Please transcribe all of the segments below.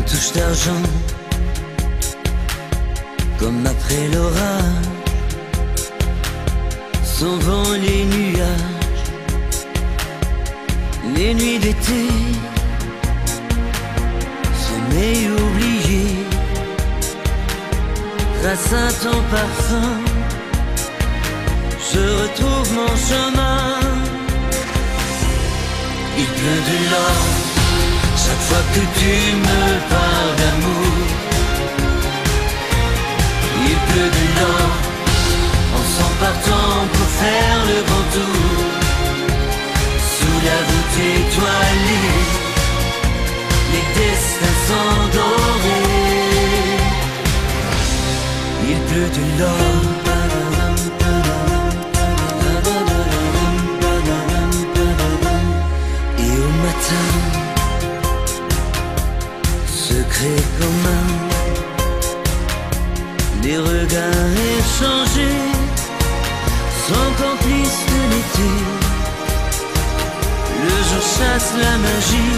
touche d'argent, comme après l'orage, s'en vont les nuages, les nuits d'été, sommeil oublié, grâce à ton parfum, je retrouve mon chemin. Il pleut de l'or chaque fois que tu me parles d'amour. Il pleut de l'or en s'en partant pour faire le grand tour. Sous la voûte étoilée, les destins sont dorés. Il pleut de l'or. Secret commun, des regards échangés, sont complices de l'été. Le jour chasse la magie,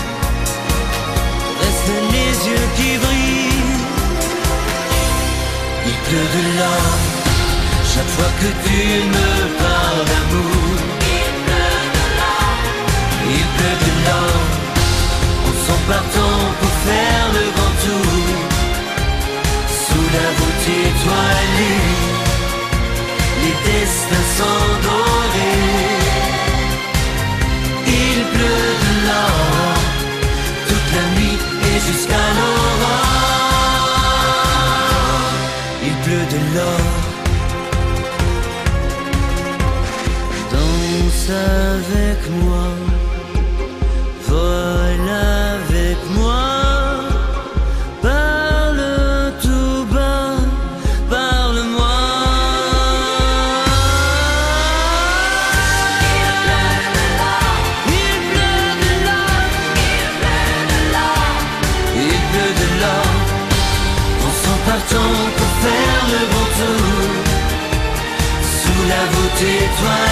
restent les yeux qui brillent. Il pleut de l'or chaque fois que tu me parles d'amour. Il pleut de l'or en s'en partant pour faire le grand tour. Sous la voûte étoilée, les destins sont dorés. Il pleut de l'or toute la nuit et jusqu'à l'aurore. Il pleut de l'or. Danse avec moi, vole avec moi, parle tout bas, parle-moi. Il pleut de l'or, il pleut de l'or, il pleut de l'or, il pleut de l'or, en s'en partant pour faire le grand tour. Sous la voûte étoilée,